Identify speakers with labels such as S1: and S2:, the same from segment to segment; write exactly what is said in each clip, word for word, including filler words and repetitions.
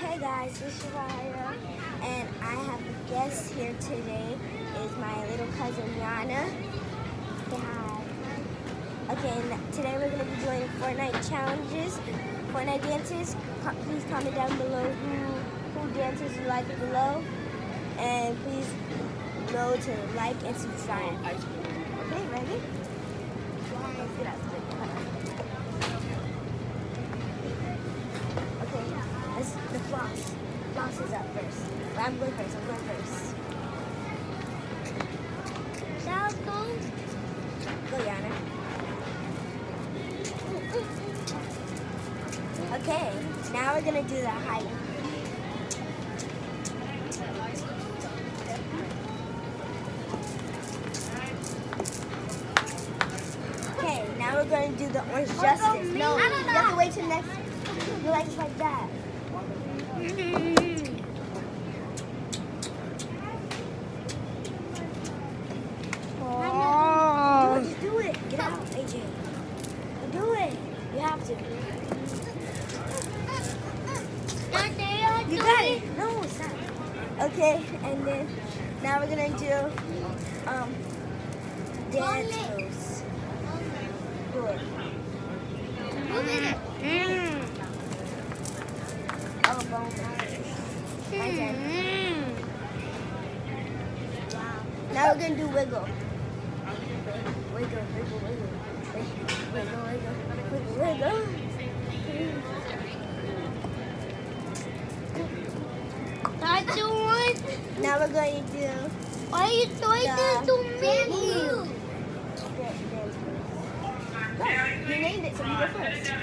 S1: Hey guys, this is Shariah, and I have a guest here today. Is my little cousin Yana. Say hi. Okay, and today we're going to be doing Fortnite challenges, Fortnite dances. Co please comment down below who who dances you like below, and please know to like and subscribe. Okay, ready? Let's get out. The floss. Floss is up first. But I'm going first. I'm going first. Now go. Go, Yana. Okay. Now we're gonna do the height. Okay. Now we're gonna do the orange justice. No, you have to wait till next. You like it like that. Oh. Just do it. Get out, A J. Do it. You have to. You got it. No, stop. Okay, and then now we're gonna do um dance moves. Do it. Mm. Oh, bone. Mm. Wow. Now we're gonna do wiggle. Wiggle, wiggle, wiggle. Wiggle, wiggle, wiggle, wiggle.
S2: That's the one.
S1: Now we're going to do.
S2: Why are you doing this to me?
S1: You named it, so you go first.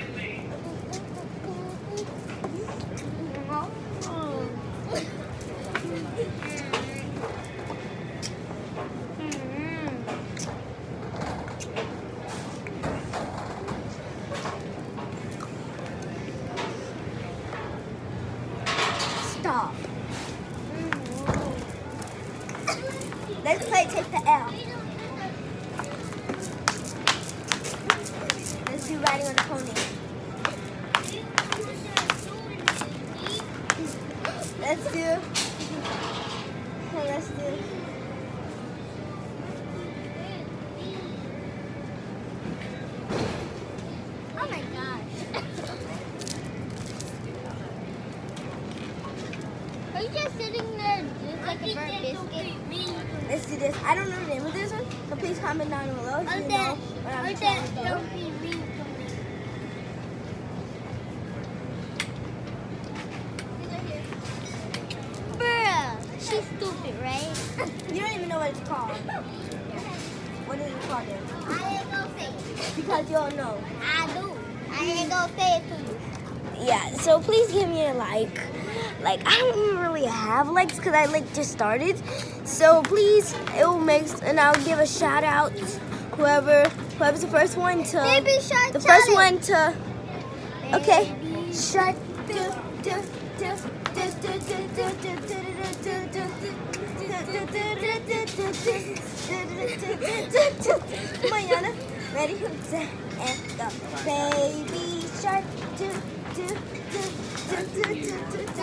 S1: Stop. Let's play Take the L. Let's do riding on the pony. Let's do. Okay, let's do.
S2: Oh my gosh. Are you just sitting there just like a burnt biscuit?
S1: Let's do this. I don't know the name of this one, so please comment down below if you know what I'm trying to do.
S2: Don't be mean to me. She's stupid, right?
S1: You don't even know what it's called. What is it called then?
S2: I ain't gonna say it.
S1: Because you don't know.
S2: I do. I ain't gonna say it to you.
S1: Yeah, so please give me a like. Like, I don't even really have likes because I like just started. So please, it will make, and I'll give a shout out whoever, whoever's the first one to,
S2: Baby shark
S1: the first
S2: challenge.
S1: one to, okay, shark, do, do, do, do, do, do, do, do, do. Come on, Yana. Ready, set, and go. Baby shark, do, do, do, do, do, do, do, do, do.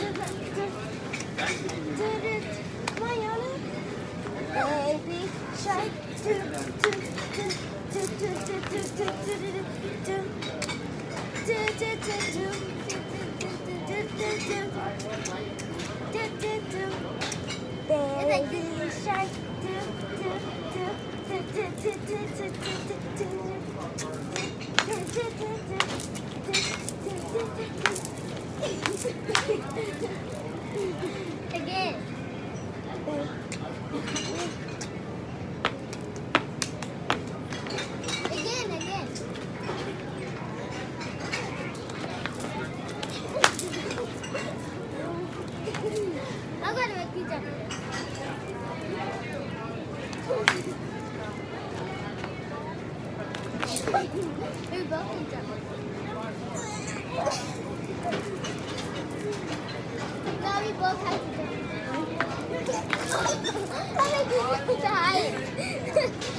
S1: Come on, Yana. Baby shark, do, do, do, do, do, do, do, do, do, do, do, do, do. Baby shark, do, do, do, do, do, do, do, do,
S2: Again. Again, again. I'm gonna make you jump. We both can jump. Now we both have to jump. I'm gonna die.